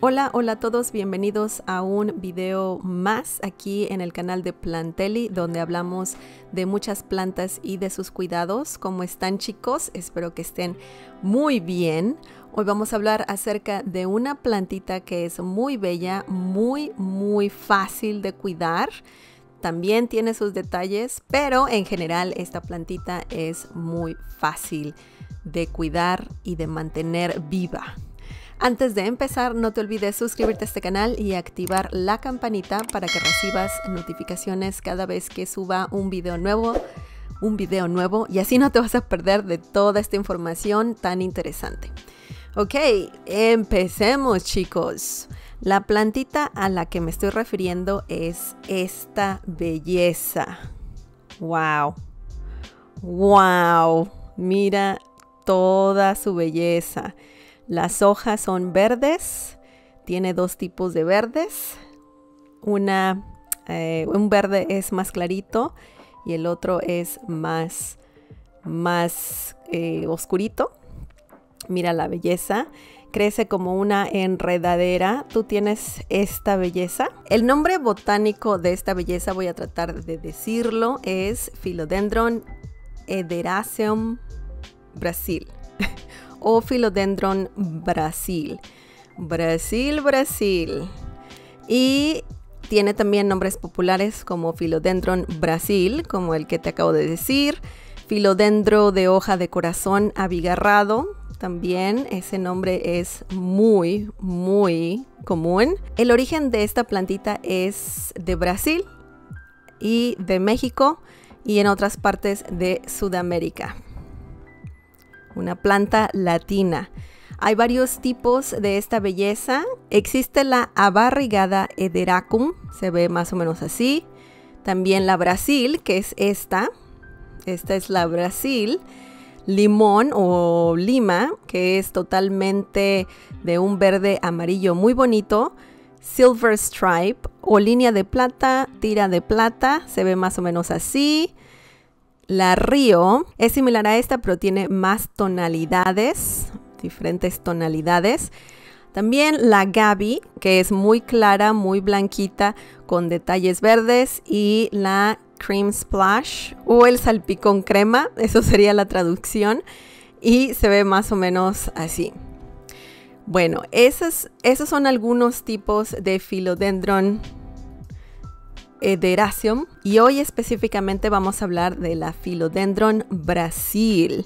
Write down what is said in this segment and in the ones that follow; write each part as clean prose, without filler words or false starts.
Hola, hola a todos, bienvenidos a un video más aquí en el canal de Plantelli, donde hablamos de muchas plantas y de sus cuidados. ¿Cómo están, chicos? Espero que estén muy bien. Hoy vamos a hablar acerca de una plantita que es muy bella, muy fácil de cuidar. También tiene sus detalles, pero en general esta plantita es muy fácil de cuidar y de mantener viva. Antes de empezar, no te olvides suscribirte a este canal y activar la campanita para que recibas notificaciones cada vez que suba un video nuevo, y así no te vas a perder de toda esta información tan interesante. Ok, empecemos, chicos. La plantita a la que me estoy refiriendo es esta belleza. ¡Wow! ¡Wow! Mira toda su belleza. Las hojas son verdes, tiene dos tipos de verdes. Un verde es más clarito y el otro es más oscurito. Mira la belleza. Crece como una enredadera. Tú tienes esta belleza. El nombre botánico de esta belleza, voy a tratar de decirlo, es Philodendron ederaceum Brasil. O Philodendron Brasil. Brasil. Y tiene también nombres populares como Philodendron Brasil, como el que te acabo de decir. Philodendro de hoja de corazón abigarrado. También ese nombre es muy común. El origen de esta plantita es de Brasil y de México y en otras partes de Sudamérica. Una planta latina. Hay varios tipos de esta belleza. Existe la abarrigada Ederacum, se ve más o menos así. También la Brasil, que es esta. Esta es la Brasil. Limón o lima, que es totalmente de un verde amarillo muy bonito. Silver stripe o línea de plata, tira de plata, se ve más o menos así. La Río es similar a esta, pero tiene más tonalidades, diferentes tonalidades. También la Gaby, que es muy clara, muy blanquita, con detalles verdes. Y la Cream Splash o el salpicón crema, eso sería la traducción. Y se ve más o menos así. Bueno, esos son algunos tipos de Philodendron ederaceum, y hoy específicamente vamos a hablar de la Philodendron Brasil.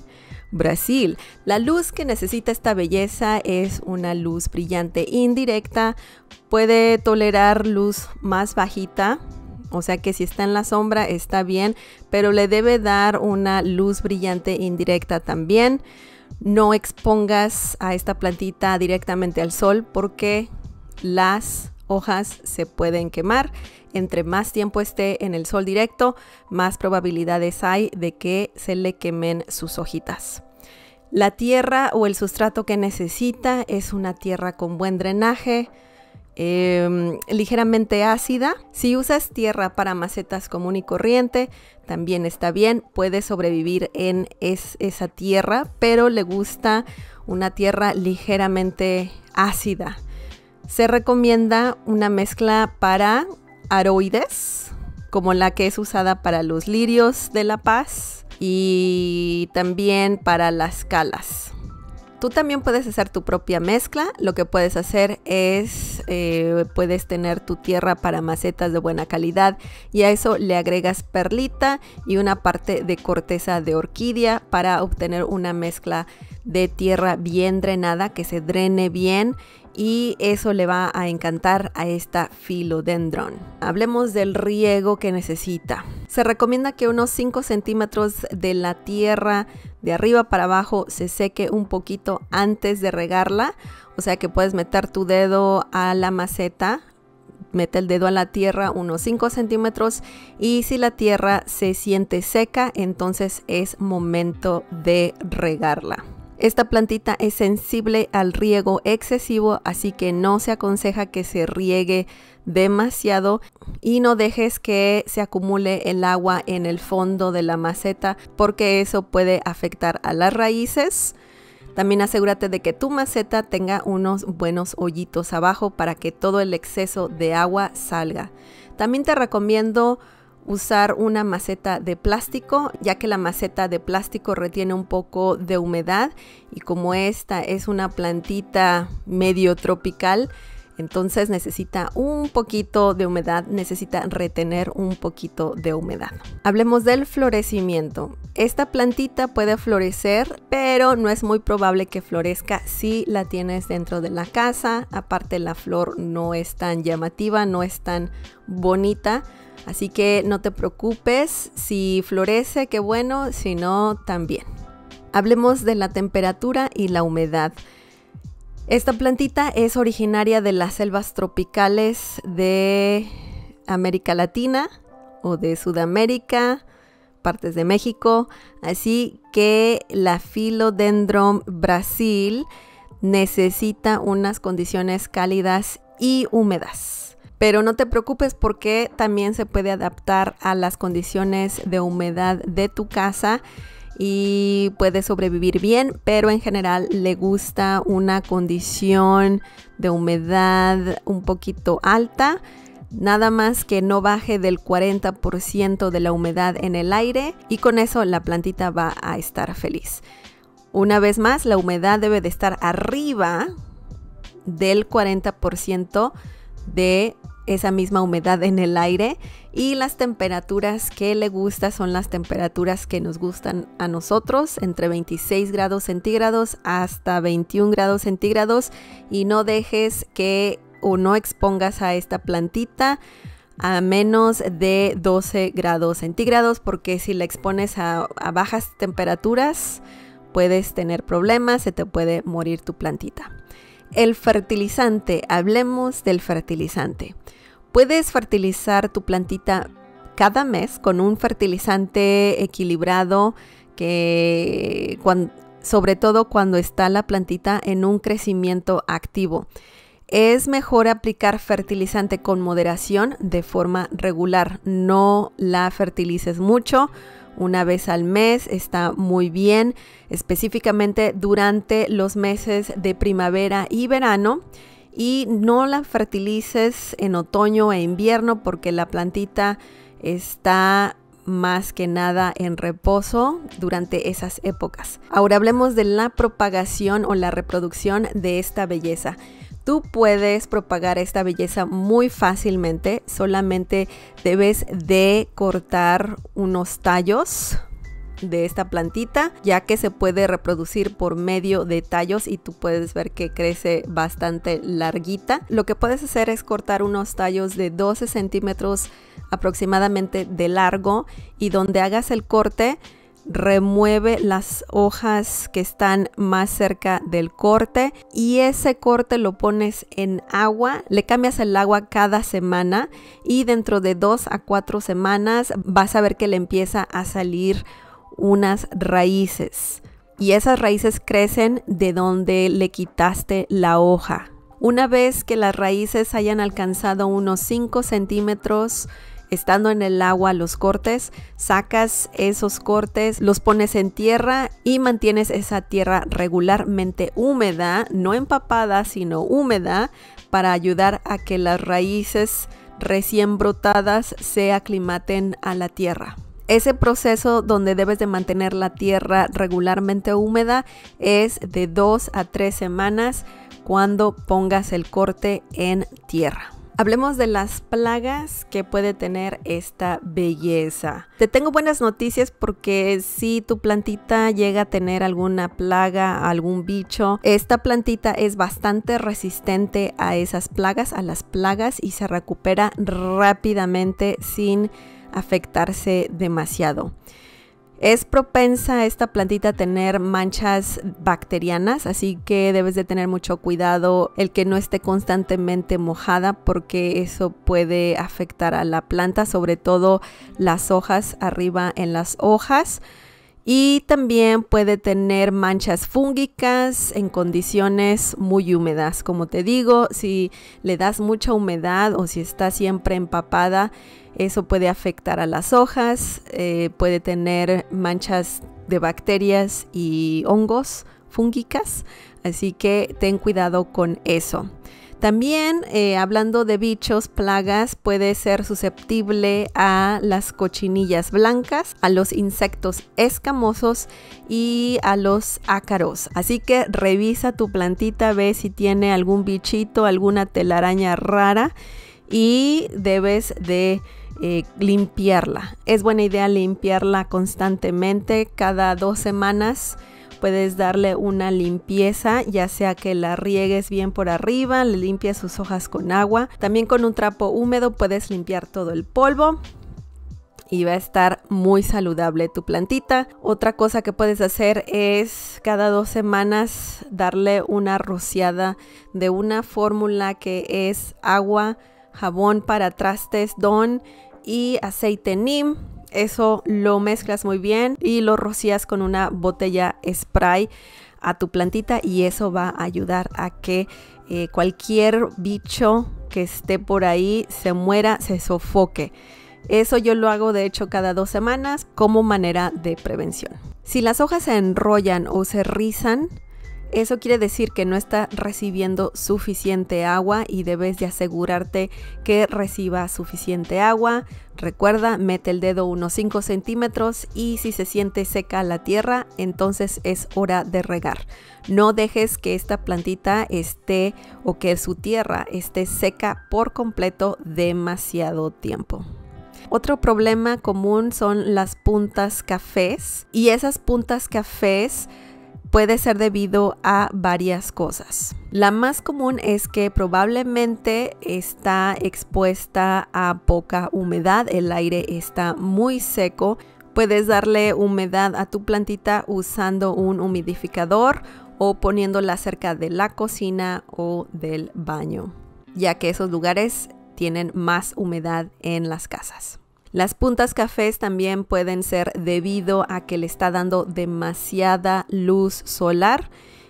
La luz que necesita esta belleza es una luz brillante indirecta. Puede tolerar luz más bajita, o sea que si está en la sombra está bien, pero le debe dar una luz brillante indirecta también. No expongas a esta plantita directamente al sol porque las hojas se pueden quemar. Entre más tiempo esté en el sol directo, más probabilidades hay de que se le quemen sus hojitas. La tierra o el sustrato que necesita es una tierra con buen drenaje, ligeramente ácida. Si usas tierra para macetas común y corriente, también está bien, puede sobrevivir en esa tierra, pero le gusta una tierra ligeramente ácida. Se recomienda una mezcla para aroides, como la que es usada para los lirios de la paz y también para las calas. Tú también puedes hacer tu propia mezcla. Lo que puedes hacer es, puedes tener tu tierra para macetas de buena calidad y a eso le agregas perlita y una parte de corteza de orquídea para obtener una mezcla de tierra bien drenada, que se drene bien, y eso le va a encantar a esta Philodendron. Hablemos del riego que necesita. Se recomienda que unos 5 centímetros de la tierra de arriba para abajo se seque un poquito antes de regarla. O sea que puedes meter tu dedo a la maceta, mete el dedo a la tierra unos 5 centímetros y si la tierra se siente seca, entonces es momento de regarla. Esta plantita es sensible al riego excesivo, así que no se aconseja que se riegue demasiado y no dejes que se acumule el agua en el fondo de la maceta porque eso puede afectar a las raíces. También asegúrate de que tu maceta tenga unos buenos hoyitos abajo para que todo el exceso de agua salga. También te recomiendo usar una maceta de plástico, ya que la maceta de plástico retiene un poco de humedad y como esta es una plantita medio tropical, entonces necesita un poquito de humedad, necesita retener un poquito de humedad. Hablemos del florecimiento. Esta plantita puede florecer, pero no es muy probable que florezca si la tienes dentro de la casa. Aparte, la flor no es tan llamativa, no es tan bonita. Así que no te preocupes, si florece, qué bueno, si no, también. Hablemos de la temperatura y la humedad. Esta plantita es originaria de las selvas tropicales de América Latina o de Sudamérica, partes de México, así que la Philodendron Brasil necesita unas condiciones cálidas y húmedas. Pero no te preocupes porque también se puede adaptar a las condiciones de humedad de tu casa y puede sobrevivir bien, pero en general le gusta una condición de humedad un poquito alta, nada más que no baje del 40% de la humedad en el aire y con eso la plantita va a estar feliz. Una vez más, la humedad debe de estar arriba del 40% de esa misma humedad en el aire y las temperaturas que le gusta son las temperaturas que nos gustan a nosotros, entre 26 grados centígrados hasta 21 grados centígrados, y no dejes que o no expongas a esta plantita a menos de 12 grados centígrados, porque si la expones a bajas temperaturas puedes tener problemas, se te puede morir tu plantita. El fertilizante, hablemos del fertilizante. Puedes fertilizar tu plantita cada mes con un fertilizante equilibrado sobre todo cuando está la plantita en un crecimiento activo. Es mejor aplicar fertilizante con moderación de forma regular. No la fertilices mucho. Una vez al mes está muy bien, específicamente durante los meses de primavera y verano. Y no la fertilices en otoño e invierno porque la plantita está más que nada en reposo durante esas épocas. Ahora hablemos de la propagación o la reproducción de esta belleza. Tú puedes propagar esta belleza muy fácilmente, solamente debes de cortar unos tallos de esta plantita, ya que se puede reproducir por medio de tallos y tú puedes ver que crece bastante larguita. Lo que puedes hacer es cortar unos tallos de 12 centímetros aproximadamente de largo y donde hagas el corte, remueve las hojas que están más cerca del corte y ese corte lo pones en agua, le cambias el agua cada semana y dentro de 2 a 4 semanas vas a ver que le empieza a salir unas raíces y esas raíces crecen de donde le quitaste la hoja. Una vez que las raíces hayan alcanzado unos 5 centímetros estando en el agua los cortes, sacas esos cortes, los pones en tierra y mantienes esa tierra regularmente húmeda, no empapada sino húmeda, para ayudar a que las raíces recién brotadas se aclimaten a la tierra. Ese proceso donde debes de mantener la tierra regularmente húmeda es de 2 a 3 semanas cuando pongas el corte en tierra. Hablemos de las plagas que puede tener esta belleza. Te tengo buenas noticias porque si tu plantita llega a tener alguna plaga, algún bicho, esta plantita es bastante resistente a esas plagas, a las plagas, y se recupera rápidamente sin afectarse demasiado. Es propensa esta plantita a tener manchas bacterianas, así que debes de tener mucho cuidado el que no esté constantemente mojada porque eso puede afectar a la planta, sobre todo las hojas, arriba en las hojas. Y también puede tener manchas fúngicas en condiciones muy húmedas. Como te digo, si le das mucha humedad o si está siempre empapada, eso puede afectar a las hojas, puede tener manchas de bacterias y hongos fúngicas, así que ten cuidado con eso. También, hablando de bichos, plagas, puede ser susceptible a las cochinillas blancas, a los insectos escamosos y a los ácaros. Así que revisa tu plantita, ve si tiene algún bichito, alguna telaraña rara y debes de limpiarla. Es buena idea limpiarla constantemente, cada 2 semanas. Puedes darle una limpieza, ya sea que la riegues bien por arriba, le limpies sus hojas con agua. También con un trapo húmedo puedes limpiar todo el polvo y va a estar muy saludable tu plantita. Otra cosa que puedes hacer es cada 2 semanas darle una rociada de una fórmula que es agua, jabón para trastes Dawn y aceite neem. Eso lo mezclas muy bien y lo rocías con una botella spray a tu plantita y eso va a ayudar a que cualquier bicho que esté por ahí se muera, se sofoque. Eso yo lo hago de hecho cada 2 semanas como manera de prevención. Si las hojas se enrollan o se rizan, eso quiere decir que no está recibiendo suficiente agua y debes de asegurarte que reciba suficiente agua. Recuerda, mete el dedo unos 5 centímetros y si se siente seca la tierra, entonces es hora de regar. No dejes que esta plantita esté o que su tierra esté seca por completo demasiado tiempo. Otro problema común son las puntas cafés y esas puntas cafés puede ser debido a varias cosas. La más común es que probablemente está expuesta a poca humedad, el aire está muy seco. Puedes darle humedad a tu plantita usando un humidificador o poniéndola cerca de la cocina o del baño, ya que esos lugares tienen más humedad en las casas. Las puntas cafés también pueden ser debido a que le está dando demasiada luz solar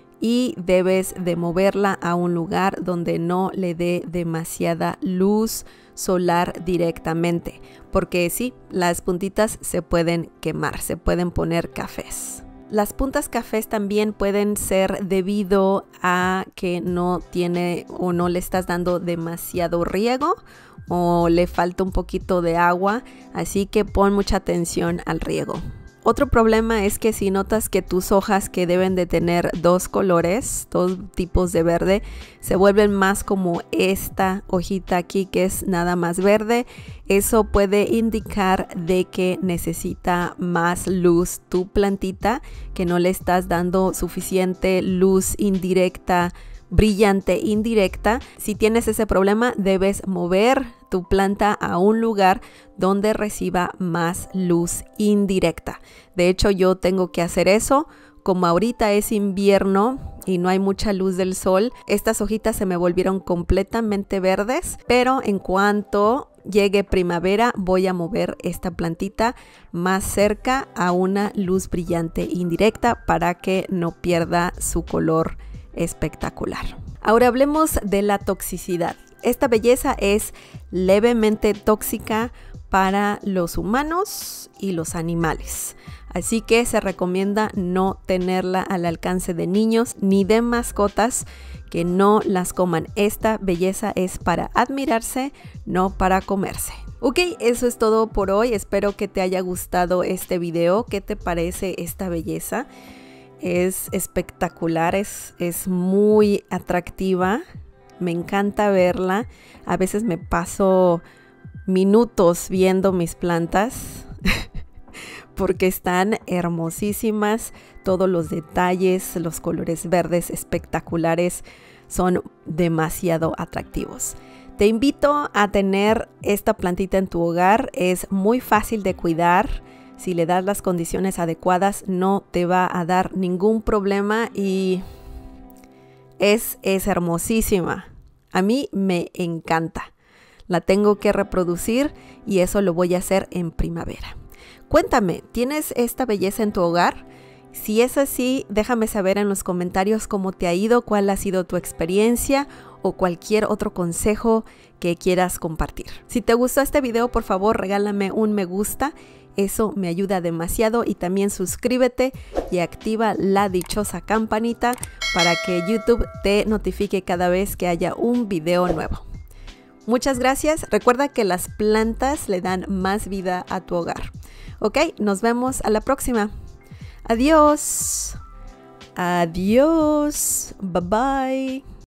y debes de moverla a un lugar donde no le dé demasiada luz solar directamente, porque sí, las puntitas se pueden quemar, se pueden poner cafés. Las puntas cafés también pueden ser debido a que no tiene o no le estás dando demasiado riego o le falta un poquito de agua, así que pon mucha atención al riego. Otro problema es que si notas que tus hojas, que deben de tener 2 colores, 2 tipos de verde, se vuelven más como esta hojita aquí que es nada más verde, eso puede indicar de que necesita más luz tu plantita, que no le estás dando suficiente luz indirecta, brillante indirecta. Si tienes ese problema, debes mover tu planta a un lugar donde reciba más luz indirecta. De hecho, yo tengo que hacer eso. Como ahorita es invierno y no hay mucha luz del sol, estas hojitas se me volvieron completamente verdes, pero en cuanto llegue primavera voy a mover esta plantita más cerca a una luz brillante indirecta para que no pierda su color espectacular. Ahora hablemos de la toxicidad. Esta belleza es levemente tóxica para los humanos y los animales, así que se recomienda no tenerla al alcance de niños ni de mascotas, que no las coman. Esta belleza es para admirarse, no para comerse. Ok, eso es todo por hoy. Espero que te haya gustado este video. ¿Qué te parece esta belleza? Es espectacular, es muy atractiva, me encanta verla. A veces me paso minutos viendo mis plantas porque están hermosísimas, todos los detalles, los colores verdes espectaculares, son demasiado atractivos. Te invito a tener esta plantita en tu hogar, es muy fácil de cuidar. Si le das las condiciones adecuadas, no te va a dar ningún problema y es hermosísima. A mí me encanta. La tengo que reproducir y eso lo voy a hacer en primavera. Cuéntame, ¿tienes esta belleza en tu hogar? Si es así, déjame saber en los comentarios cómo te ha ido, cuál ha sido tu experiencia o cualquier otro consejo que quieras compartir. Si te gustó este video, por favor, regálame un me gusta. Eso me ayuda demasiado y también suscríbete y activa la dichosa campanita para que YouTube te notifique cada vez que haya un video nuevo. Muchas gracias. Recuerda que las plantas le dan más vida a tu hogar. Ok, nos vemos a la próxima. Adiós. Adiós. Bye bye.